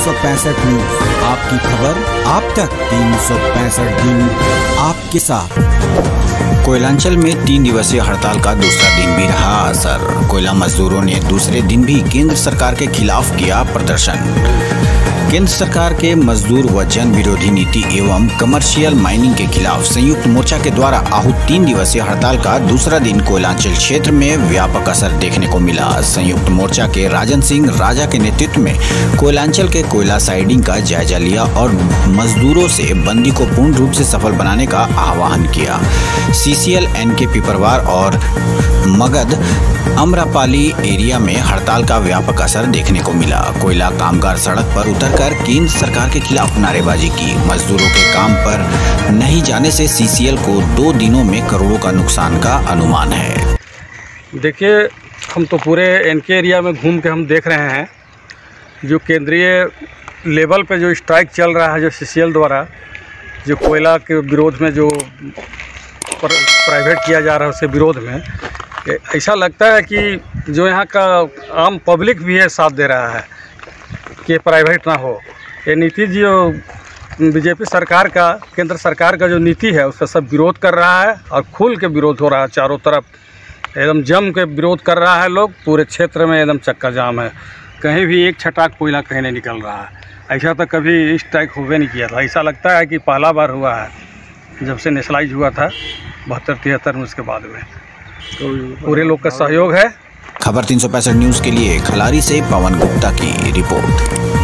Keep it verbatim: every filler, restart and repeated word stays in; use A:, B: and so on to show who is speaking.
A: सौ पैंसठ न्यूज, आपकी खबर आप तक। तीन सौ पैंसठ दिन आपके साथ।
B: कोयलांचल में तीन दिवसीय हड़ताल का दूसरा दिन भी रहा असर। कोयला मजदूरों ने दूसरे दिन भी केंद्र सरकार के खिलाफ किया प्रदर्शन। केंद्र सरकार के मजदूर व जन विरोधी नीति एवं कमर्शियल माइनिंग के खिलाफ संयुक्त मोर्चा के द्वारा आहूत तीन दिवसीय हड़ताल का दूसरा दिन कोयलांचल क्षेत्र में व्यापक असर देखने को मिला। संयुक्त मोर्चा के राजन सिंह राजा के नेतृत्व में कोयलांचल के कोयला साइडिंग का जायजा लिया और मजदूरों से बंदी को पूर्ण रूप से सफल बनाने का आह्वान किया। सीसीएल, एनके पिपरवार और मगध अमरापाली एरिया में हड़ताल का व्यापक असर देखने को मिला। कोयला कामगार सड़क पर उतरकर केंद्र सरकार के खिलाफ नारेबाजी की। मजदूरों के काम पर नहीं जाने से सीसीएल को दो दिनों में करोड़ों का नुकसान का अनुमान है।
C: देखिए, हम तो पूरे एनके एरिया में घूम के हम देख रहे हैं जो केंद्रीय लेवल पे जो स्ट्राइक चल रहा है, जो सीसीएल द्वारा जो कोयला के विरोध में जो प्राइवेट किया जा रहा है उसके विरोध में, ऐसा लगता है कि जो यहाँ का आम पब्लिक भी है साथ दे रहा है कि प्राइवेट ना हो। ये नीति जो बीजेपी सरकार का, केंद्र सरकार का जो नीति है उसका सब विरोध कर रहा है और खुल के विरोध हो रहा है। चारों तरफ एकदम जम के विरोध कर रहा है लोग। पूरे क्षेत्र में एकदम चक्का जाम है, कहीं भी एक छटाक कोयला कहीं नहीं निकल रहा है। ऐसा तो कभी स्ट्राइक हुए नहीं किया था। ऐसा लगता है कि पहला बार हुआ है जब से नेशनलाइज हुआ था बहत्तर तिहत्तर में, उसके बाद में तो पूरे लोग का सहयोग है।
B: खबर तीन सौ पैंसठ न्यूज के लिए खलारी से पवन गुप्ता की रिपोर्ट।